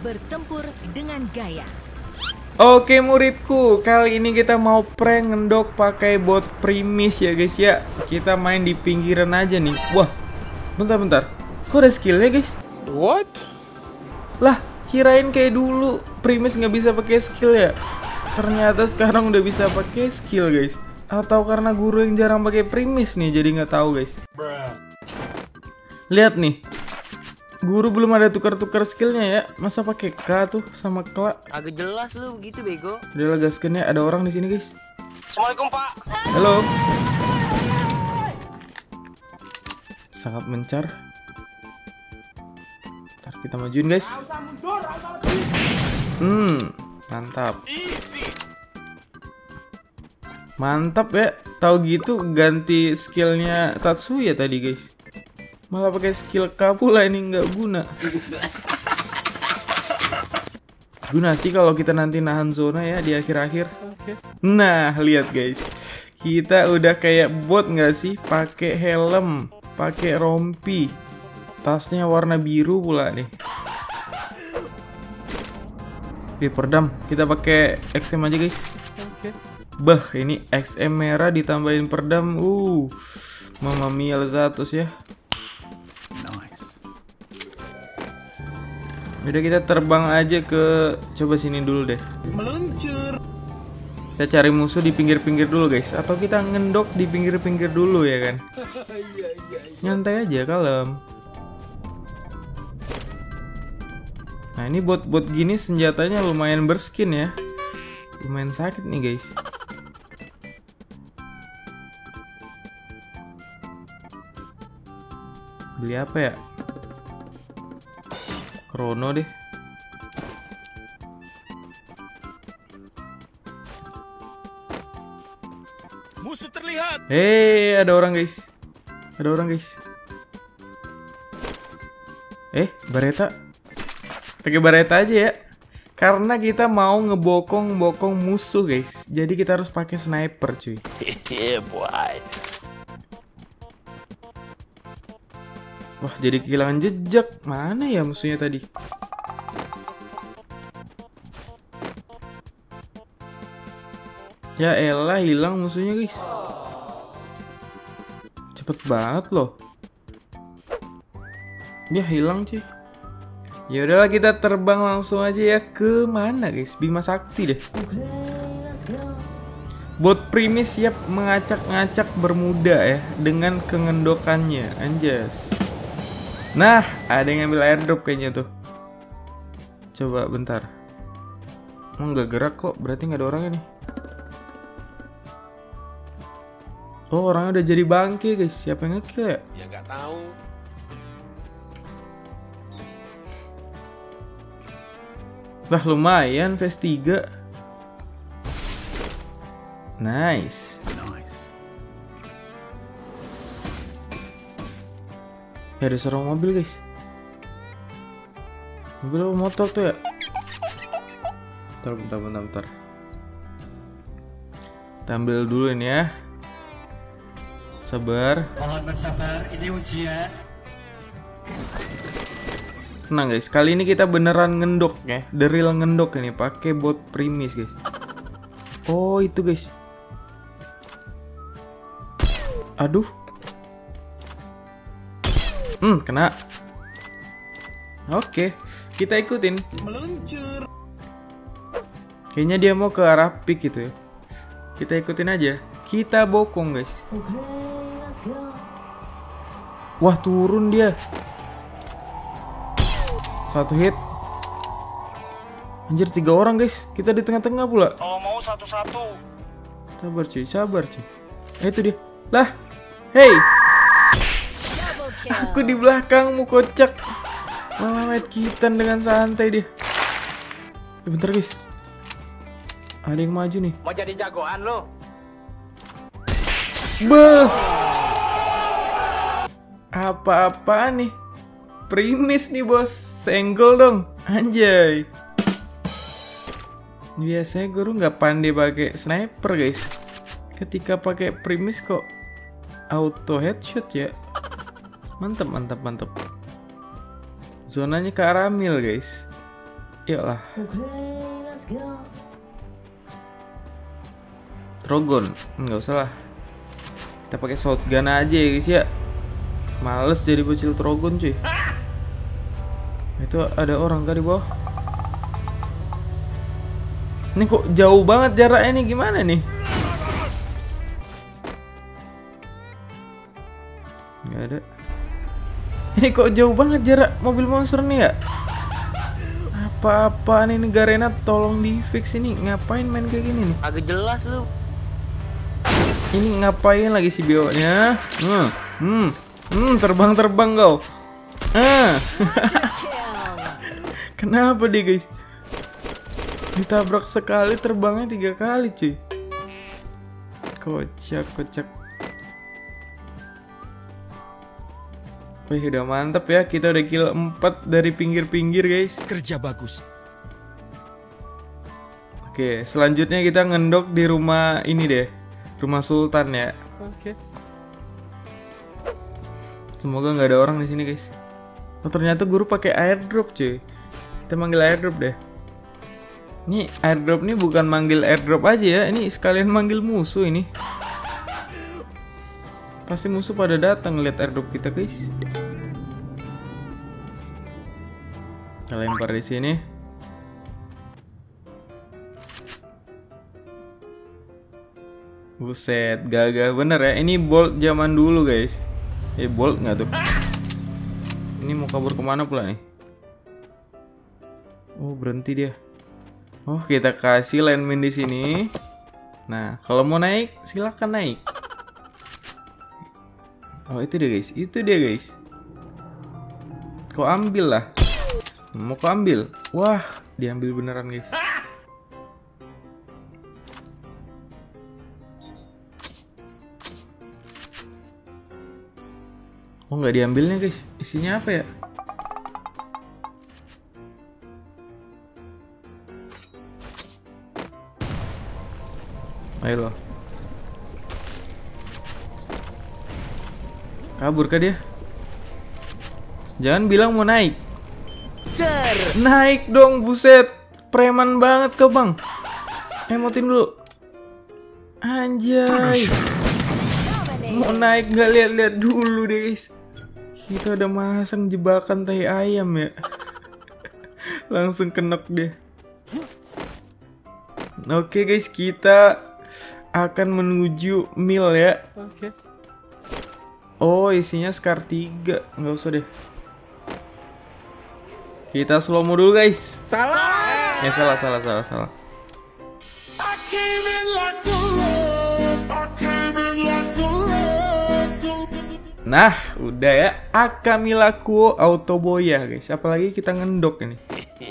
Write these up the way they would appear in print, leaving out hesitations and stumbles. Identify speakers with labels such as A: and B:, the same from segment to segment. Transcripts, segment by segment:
A: Bertempur dengan gaya.
B: Oke muridku, kali ini kita mau prank ngendok pakai bot primis ya guys ya. Kita main di pinggiran aja nih. Wah, bentar. Kok ada skillnya guys?
C: What?
B: Lah, kirain kayak dulu primis nggak bisa pakai skill ya. Ternyata sekarang udah bisa pakai skill guys. Atau karena guru yang jarang pakai primis nih, jadi nggak tahu guys. Lihat nih, guru belum ada tukar-tukar skillnya ya. Masa pakai K tuh sama Kla?
D: Agak jelas lu begitu bego.
B: Udah lah gaskan ya, ada orang di sini guys.
C: Assalamualaikum Pak.
B: Halo. Sangat mencar. Ntar kita majuin guys. Mantap. Mantap ya. Tahu gitu ganti skillnya Tatsuya tadi guys. Malah pakai skill K pula, ini nggak guna. Guna sih kalau kita nanti nahan zona ya di akhir-akhir. Nah, lihat guys. Kita udah kayak bot nggak sih? Pakai helm, pakai rompi. Tasnya warna biru pula nih. Oke, perdam. Kita pakai XM aja guys. Bah, ini XM merah ditambahin perdam. Mamma mia Lezatos ya. Udah kita terbang aja ke, coba sini dulu deh.
C: Meluncur.
B: Kita cari musuh di pinggir-pinggir dulu guys. Atau kita ngendok di pinggir-pinggir dulu ya kan. Nyantai aja, kalem. Nah ini bot-bot gini senjatanya lumayan berskin ya. Lumayan sakit nih guys. Beli apa ya? Krono deh.
C: Musuh terlihat.
B: Hei, ada orang guys. Bareta. Pakai bareta aja ya. Karena kita mau ngebokong-bokong musuh guys. Jadi kita harus pakai sniper cuy.
C: Boy.
B: Wah, jadi kehilangan jejak. Mana ya musuhnya tadi? Ya elah, hilang musuhnya guys. Cepet banget loh. Ya hilang cuy. Ya udahlah, kita terbang langsung aja ya ke mana guys? Bima Sakti deh. Bot primis siap mengacak-ngacak Bermuda ya dengan kengendokannya. Anjas. Nah, ada yang ngambil airdrop kayaknya tuh. Coba bentar. Nggak gerak kok, berarti nggak ada orangnya nih. Oh, orangnya udah jadi bangke guys. Siapa yang ngekill ya?
C: Ya nggak tahu.
B: Wah, lumayan phase 3. Nice. Ya ada serang mobil guys. Mobil apa motor tuh ya? Bentar. Tampil dulu ini ya. Sabar.
E: Mohon bersabar, ini ujian.
B: Tenang guys, kali ini kita beneran ngendok ya. The real ngendok ini, pakai bot primis guys. Oh itu guys. Aduh. Kena. Oke, kita ikutin.
C: Meluncur.
B: Kayaknya dia mau ke arah pick gitu ya. Kita ikutin aja. Kita bokong guys. Wah, turun dia. Satu hit. Anjir, 3 orang guys. Kita di tengah-tengah pula.
C: Kalau mau satu-satu.
B: Sabar cuy. Itu dia. Lah. Hey. Aku di belakangmu kocak. Malah main kitan dengan santai dia. Bentar guys. Ada yang maju nih.
C: Mau jadi jagoan lo?
B: Beuh. Apa-apaan nih? Primis nih bos. Senggol dong. Anjay. Biasanya guru nggak pandai pakai sniper guys. Ketika pakai primis kok auto headshot ya. Mantap. Zonanya ke arah mil guys. Iyalah. Trogon, nggak usah lah. Kita pakai shotgun aja ya guys ya. Males jadi bocil Trogon cuy. Itu ada orang kan di bawah. Ini kok jauh banget jaraknya nih, gimana nih? Nggak ada. Ini kok jauh banget jarak mobil monster nih ya? Apa-apa nih Garena, tolong di fix ini. Ngapain main kayak gini nih?
D: Agak jelas lu.
B: Ini ngapain lagi si bionya? Terbang-terbang kau. Kenapa dia guys? Ditabrak sekali, terbangnya 3 kali cuy. Kocak. Wih, udah mantep ya. Kita udah kill 4 dari pinggir-pinggir guys.
F: Kerja bagus.
B: Oke, selanjutnya kita ngendok di rumah ini deh. Rumah Sultan ya. Oke. Semoga nggak ada orang di sini guys. Oh, ternyata guru pakai airdrop cuy. Kita manggil airdrop deh. Ini airdrop nih bukan manggil airdrop aja ya. Ini sekalian manggil musuh ini. Pasti musuh pada datang ngeliat airdrop kita guys. Kita lempar di sini. Buset, gagah bener ya. Ini Bolt zaman dulu guys. Bolt nggak tuh? Ini mau kabur kemana pula nih? Oh, berhenti dia. Oh, kita kasih landmine di sini. Nah, kalau mau naik silahkan naik. Oh, itu dia guys. Itu dia guys. Kau ambil lah. Mau kau ambil? Wah, diambil beneran guys. Oh, nggak diambilnya guys. Isinya apa ya? Ayo loh. Kabur kah dia? Jangan bilang mau naik. Naik dong, buset. Preman banget kau bang. Emotin dulu. Anjay. Mau naik nggak lihat-lihat dulu deh guys. Kita udah masang jebakan tai ayam ya. Langsung kenok deh. Oke guys, kita akan menuju mil ya. Oke. Oh, isinya Scar 3. Nggak usah deh. Kita slow mo dulu guys. Salah. Salah. Nah, udah ya. Akamilakuo Autoboya guys. Apalagi kita ngendok ini.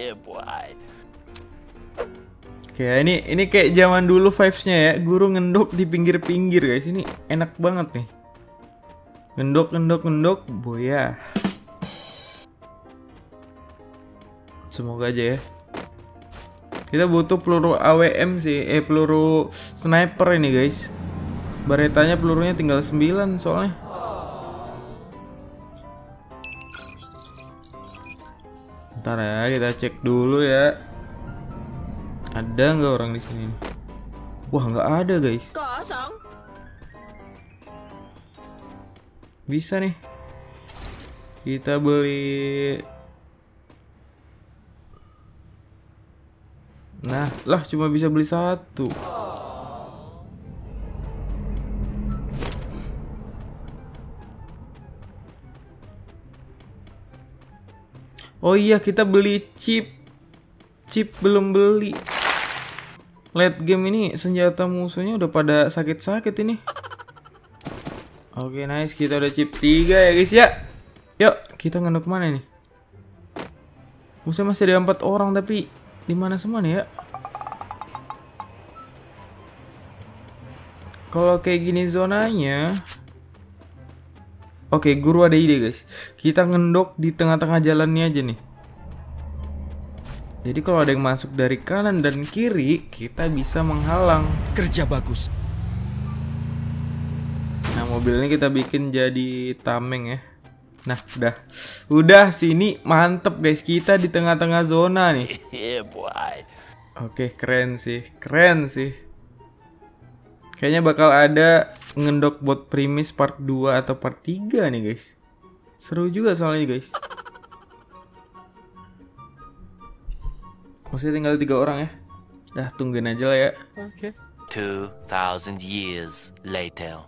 B: Oke, ini kayak zaman dulu vibes-nya ya. Guru ngendok di pinggir-pinggir guys. Ini enak banget nih. Ngendok, boya. Semoga aja ya. Kita butuh peluru AWM sih. Peluru sniper ini guys. Baretanya pelurunya tinggal 9 soalnya. Bentar ya, kita cek dulu ya. Ada nggak orang di sini? Wah, nggak ada guys.
D: Kosong.
B: Bisa nih. Kita beli. Nah, lah cuma bisa beli 1. Oh iya, kita beli chip. Chip belum beli. Late game ini senjata musuhnya udah pada sakit-sakit ini. Oke, nice. Kita udah chip 3 ya guys ya. Yuk, kita ngendok mana nih? Musuh masih ada 4 orang, tapi di mana semua nih ya? Kalau kayak gini zonanya. Oke, guru ada ide guys. Kita ngendok di tengah-tengah jalannya aja nih. Jadi kalau ada yang masuk dari kanan dan kiri, kita bisa menghalang.
F: Kerja bagus.
B: Nah, mobil ini kita bikin jadi tameng ya. Nah, udah sini mantep guys, kita di tengah-tengah zona nih. Oke, keren sih. Kayaknya bakal ada ngendok bot Primis part 2 atau part 3 nih guys. Seru juga soalnya guys. Masih tinggal 3 orang ya. Dah, tungguin aja lah ya. Oke.
F: 2000 years later.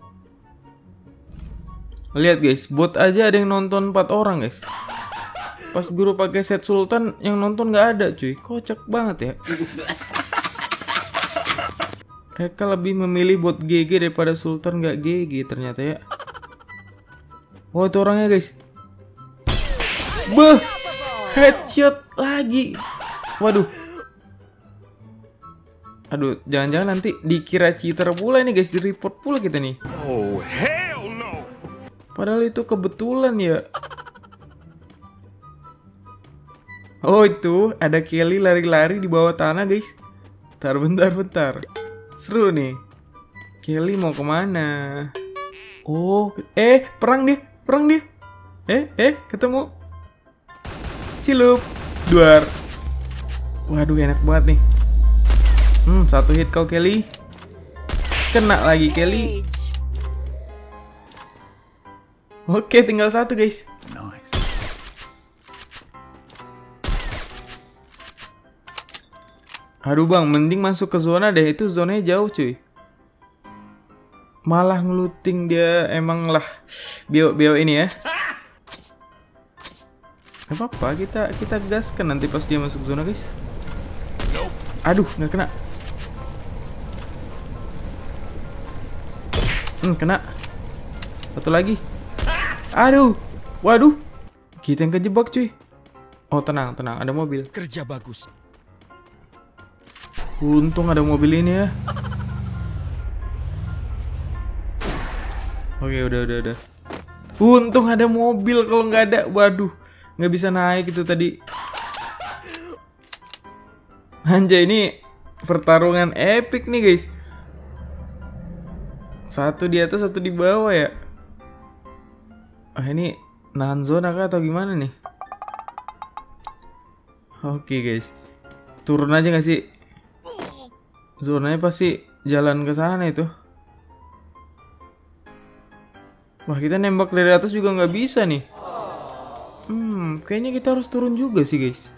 B: Lihat guys, bot aja ada yang nonton 4 orang guys. Pas guru pakai set Sultan yang nonton nggak ada cuy. Kocak banget ya. Mereka lebih memilih bot GG daripada Sultan nggak GG ternyata ya. Oh, itu orangnya guys. Beuh, headshot lagi. Waduh. Aduh, jangan-jangan nanti dikira cheater pula ini guys, di report pula kita nih.
C: Oh, hell no.
B: Padahal itu kebetulan ya. Oh, itu ada Kelly lari-lari di bawah tanah guys. Bentar. Seru nih. Kelly mau kemana? Oh, perang dia. Ketemu. Cilup. Duar. Waduh, enak banget nih. 1 hit kau Kelly. Kena lagi Kelly. Oke, tinggal 1 guys. Aduh bang, mending masuk ke zona deh. Itu zonanya jauh cuy. Malah ngeluting dia. Emang lah bio ini ya. Gak apa-apa, kita gaskan nanti pas dia masuk zona guys. Aduh, nggak kena. Kena. Satu lagi. Aduh. Waduh. Kita yang kejebak cuy. Oh, tenang, ada mobil.
C: Kerja bagus.
B: Untung ada mobil ini ya. Oke, udah. Untung ada mobil, kalau nggak ada, waduh, nggak bisa naik itu tadi. Anjay, ini pertarungan epic nih guys. 1 di atas, 1 di bawah ya. Ini nahan zona kah atau gimana nih? Oke guys, turun aja nggak sih? Zonanya pasti jalan ke sana itu. Wah, kita nembak dari atas juga nggak bisa nih. Kayaknya kita harus turun juga sih guys.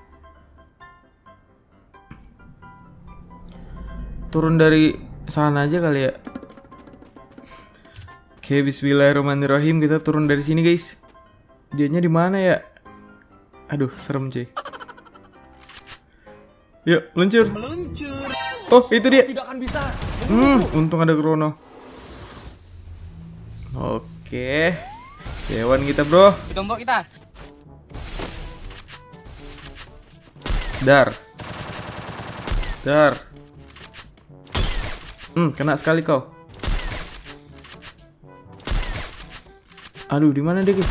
B: Turun dari sana aja kali ya. Oke, bismillahirrahmanirrahim. Kita turun dari sini guys. Dianya di mana ya? Aduh, serem cuy. Yuk, luncur. Oh, itu dia.
C: Tidak akan bisa.
B: Untung ada Krono. Oke. Hewan kita, bro.
D: Tombok kita.
B: Dar. Kena sekali kau. Aduh, di mana dia, guys?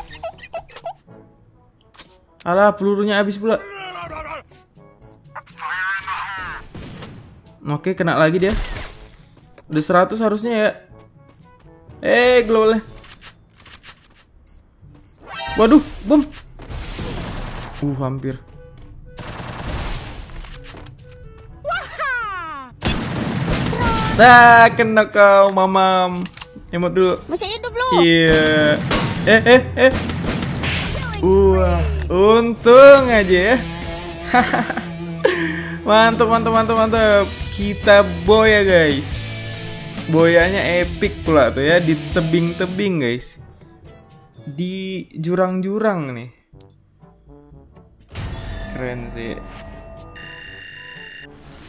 B: Alah, pelurunya habis pula. Oke, kena lagi dia. Udah 100 harusnya ya. Globalnya. Waduh, bom. Hampir. Nah, kena kau, mamam. Emot dulu.
A: Masih hidup lu.
B: Iya. Wah, untung aja ya. Mantap. Kita boya guys. Boyanya epic pula tuh ya, di tebing-tebing guys. Di jurang-jurang nih. Keren sih.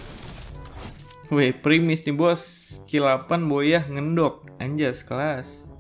B: Wih, Primis nih bos. Kill 8 boya ngendok. Anjas kelas.